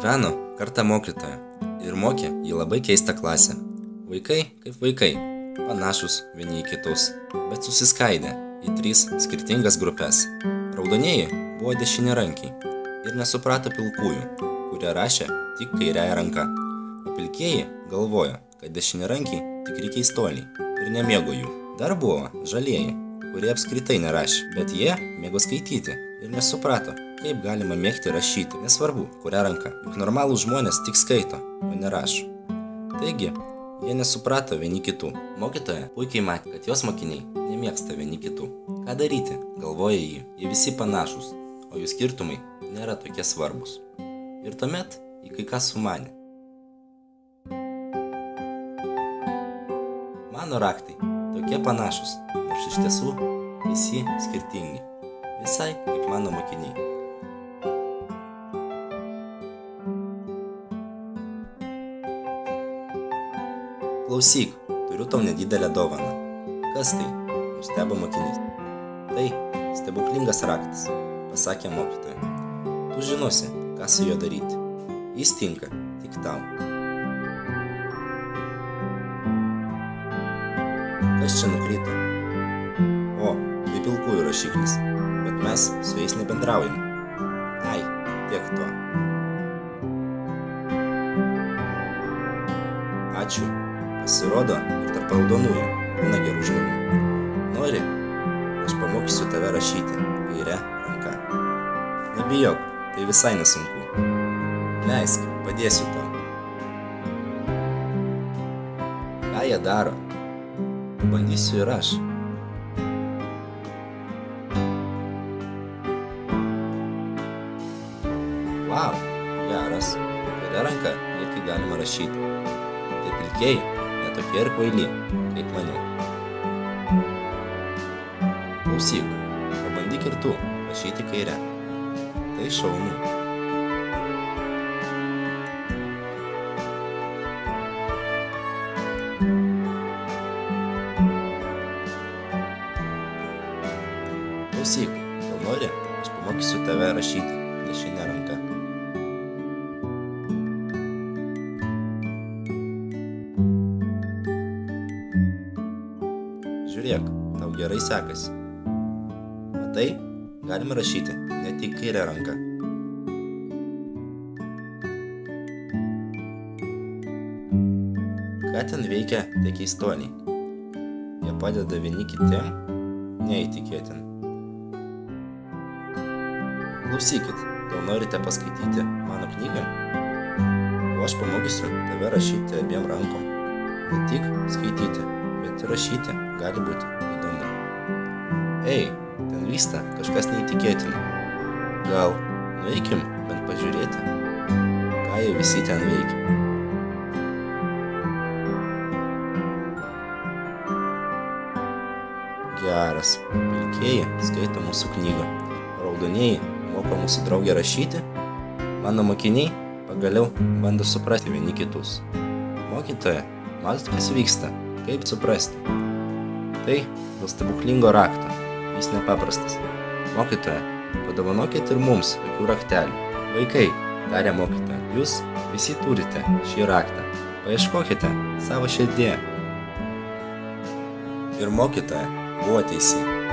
Gyveno kartą mokytoja ir mokė jį labai keistą klasę. Vaikai kaip vaikai, panašus vieni į kitus, bet susiskaidę į 3 skirtingas grupes. Raudonieji buvo dešiniarankiai ir nesuprato pilkųjų, kurie rašė tik kairiąja ranka. O pilkieji galvojo, kad dešiniarankiai tikri keistuoliai ir nemėgo jų. Dar buvo žalieji, kurie apskritai nerašė, bet jie mėgo skaityti ir nesuprato, kaip galima mėgti rašyti, nesvarbu, kurią ranką, juk normalūs žmonės tik skaito, o nerašo. Taigi, jie nesuprato vieni kitų. Mokytoja puikiai matė, kad jos mokiniai nemėgsta vieni kitų. Ką daryti, galvoja jį, jie visi panašus, o jų skirtumai nėra tokie svarbus. Ir tuomet į kai ką sumanė. Mano raktai tokie panašus, nors iš tiesų visi skirtingi, visai kaip mano mokiniai. Klausyk, turiu tau nedidelę dovaną. Kas tai? Nustebo mokinys. Tai stebuklingas raktas, pasakė mokytoja. Tu žinosi, ką su juo daryti. Jis tinka tik tau. Kas čia nukrito? O, tai pilkųjų rašiklis, bet mes su jais nebendraujame. Ai, tiek to. Ačiū. Pasirodo, ir tarp raudonųjų būna gerų žmonių. Nori, aš pamokysiu tave rašyti kairę ranką. Nebijok, tai visai nesunku. Leisk, padėsiu tau. Ką jie daro? Bandysiu ir aš. Vau, geras. Kairė ranka irgi galima rašyti. Tai pilkieji tokie ir kvaili, kaip maniau. Klausyk, pabandyk ir tu rašyti kairę. Tai šaunu. Klausyk, gal nori, aš pamokysiu tave rašyti dešinę ranką. Žiūrėk, tau gerai sekasi. Matai, galima rašyti ne tik kairę ranką. Ką ten veikia tie keistuoliai? Jie padeda vieni kitiem? Neįtikėtina. Klausykit, gal norite paskaityti mano knygą? O aš pamokysiu tave rašyti abiem rankom. Ne tik skaityti, bet ir rašyti gali būti įdomu. Ei, ten vyksta kažkas neįtikėtino. Gal nueikim bent pažiūrėti, ką jie visi ten veikia. Geras, pilkieji skaito mūsų knygą, raudonieji moko mūsų draugę rašyti, mano mokiniai pagaliau bando suprasti vieni kitus. Mokytoja, matot, kas vyksta? Kaip suprasti? Tai dėl stebuklingo rakto. Jis nepaprastas. Mokytoja, padovanokit ir mums tokių raktelių. Vaikai, tarė mokytoja, jūs visi turite šį raktą. Paieškokite savo širdyje. Ir mokytoja buvo teisi.